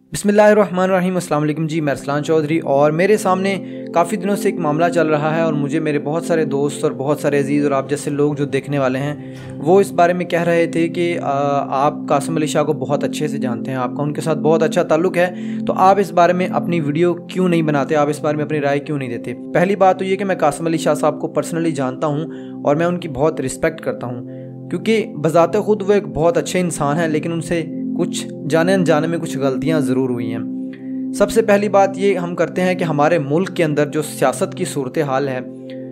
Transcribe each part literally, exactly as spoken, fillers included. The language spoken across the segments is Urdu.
بسم اللہ الرحمن الرحیم۔ السلام علیکم جی، میں ارسلان چودھری اور میرے سامنے کافی دنوں سے ایک معاملہ چل رہا ہے اور مجھے میرے بہت سارے دوست اور بہت سارے عزیز اور آپ جیسے لوگ جو دیکھنے والے ہیں وہ اس بارے میں کہہ رہے تھے کہ آپ قاسم علی شاہ کو بہت اچھے سے جانتے ہیں، آپ کا ان کے ساتھ بہت اچھا تعلق ہے، تو آپ اس بارے میں اپنی ویڈیو کیوں نہیں بناتے، آپ اس بارے میں اپنی رائے کیوں نہیں دیتے۔ پہلی بات تو یہ کہ میں قاسم علی شاہ صاحب کو پرسنلی جانتا ہوں اور میں ان کی بہت رسپیکٹ کرتا ہوں، کیونکہ بذات خود وہ ایک بہت اچھے انسان ہیں، لیکن ان سے کچھ جانے انجانے میں کچھ غلطیاں ضرور ہوئی ہیں۔ سب سے پہلی بات یہ ہم کرتے ہیں کہ ہمارے ملک کے اندر جو سیاست کی صورتحال ہے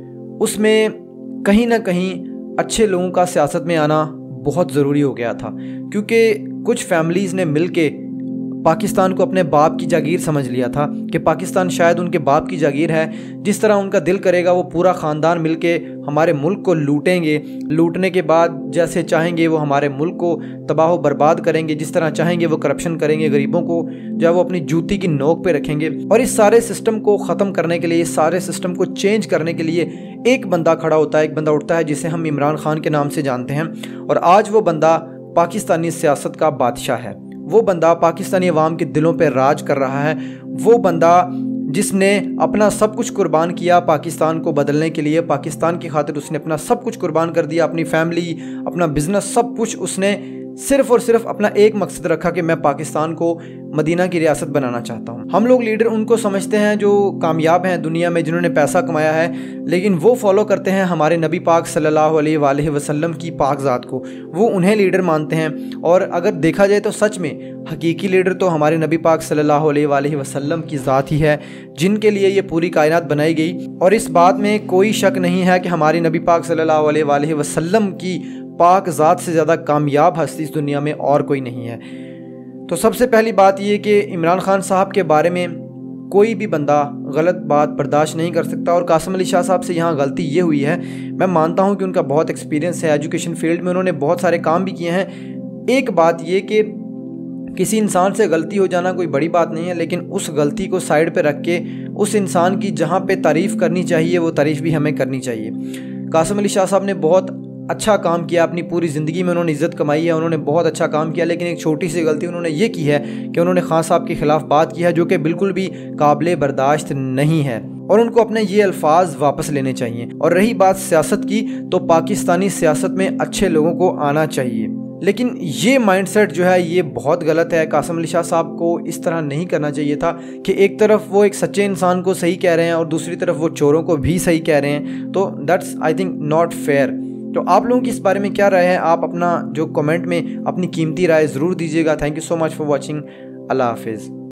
اس میں کہیں نہ کہیں اچھے لوگوں کا سیاست میں آنا بہت ضروری ہو گیا تھا، کیونکہ کچھ فیملیز نے مل کے پاکستان کو اپنے باپ کی جاگیر سمجھ لیا تھا کہ پاکستان شاید ان کے باپ کی جاگیر ہے، جس طرح ان کا دل کرے گا وہ پورا خاندان مل کے ہمارے ملک کو لوٹیں گے، لوٹنے کے بعد جیسے چاہیں گے وہ ہمارے ملک کو تباہ و برباد کریں گے، جس طرح چاہیں گے وہ کرپشن کریں گے، غریبوں کو جو ہے وہ اپنی جوتی کی نوک پہ رکھیں گے۔ اور اس سارے سسٹم کو ختم کرنے کے لیے، اس سارے سسٹم کو چینج کرنے کے لیے ایک بندہ کھڑا ہوتا ہے، ایک بندہ اٹھتا ہے جسے ہم عمران خان کے نام سے جانتے ہیں، اور آج وہ بندہ پاکستانی سیاست کا بادشاہ ہے، وہ بندہ پاکستانی عوام کے دلوں پہ راج کر رہا ہے، وہ بندہ جس نے اپنا سب کچھ قربان کیا پاکستان کو بدلنے کے لیے، پاکستان کی خاطر اس نے اپنا سب کچھ قربان کر دیا، اپنی فیملی، اپنا بزنس، سب کچھ اس نے صرف اور صرف اپنا ایک مقصد رکھا کہ میں پاکستان کو مدینہ کی ریاست بنانا چاہتا ہوں۔ ہم لوگ لیڈر ان کو سمجھتے ہیں جو کامیاب ہیں دنیا میں، جنہوں نے پیسہ کمایا ہے، لیکن وہ فالو کرتے ہیں ہمارے نبی پاک صلی اللہ علیہ وآلہ وسلم کی پاک ذات کو، وہ انہیں لیڈر مانتے ہیں۔ اور اگر دیکھا جائے تو سچ میں حقیقی لیڈر تو ہمارے نبی پاک صلی اللہ علیہ وآلہ وسلم کی ذات ہی ہے، جن کے لیے یہ پوری کائنات بنائی گئی، اور اس بات میں کوئی شک نہیں ہے کہ ہمارے نبی پاک صلی اللہ علیہ وآلہ وسلم کی پاک ذات سے زیادہ کامیاب ہستی اس دنیا میں اور کوئی نہیں ہے۔ تو سب سے پہلی بات یہ کہ عمران خان صاحب کے بارے میں کوئی بھی بندہ غلط بات برداشت نہیں کر سکتا، اور قاسم علی شاہ صاحب سے یہاں غلطی یہ ہوئی ہے، میں مانتا ہوں کہ ان کا بہت ایکسپیرینس ہے ایجوکیشن فیلڈ میں، انہوں نے بہت سارے کام بھی کیے ہیں۔ ایک بات یہ کہ کسی انسان سے غلطی ہو جانا کوئی بڑی بات نہیں ہے، لیکن اس غلطی کو سائیڈ پہ رکھ کے اس انسان کی جہاں پہ تعریف کرنی چاہیے وہ تعریف بھی ہمیں کرنی چاہیے۔ قاسم علی شاہ صاحب نے بہت اچھا کام کیا، اپنی پوری زندگی میں انہوں نے عزت کمائی ہے، انہوں نے بہت اچھا کام کیا، لیکن ایک چھوٹی سی غلطی انہوں نے یہ کی ہے کہ انہوں نے خان صاحب کے خلاف بات کی ہے، جو کہ بالکل بھی قابل برداشت نہیں ہے، اور ان کو اپنے یہ الفاظ واپس لینے چاہیے۔ اور رہی بات سیاست کی، تو پاکستانی سیاست میں اچھے لوگوں کو آنا چاہیے، لیکن یہ مائنڈ سیٹ جو ہے یہ بہت غلط ہے۔ قاسم علی شاہ صاحب کو اس طرح نہیں کرنا چاہیے تھا کہ ایک طرف وہ ایک سچے انسان کو صحیح کہہ رہے ہیں اور دوسری طرف وہ چوروں کو بھی صحیح کہہ رہے ہیں، تو that's I think not fair. تو آپ لوگوں کی اس بارے میں کیا رائے ہے؟ آپ اپنا جو کمنٹ میں اپنی قیمتی رائے ضرور دیجیے گا۔ Thank you so much for watching. اللہ حافظ۔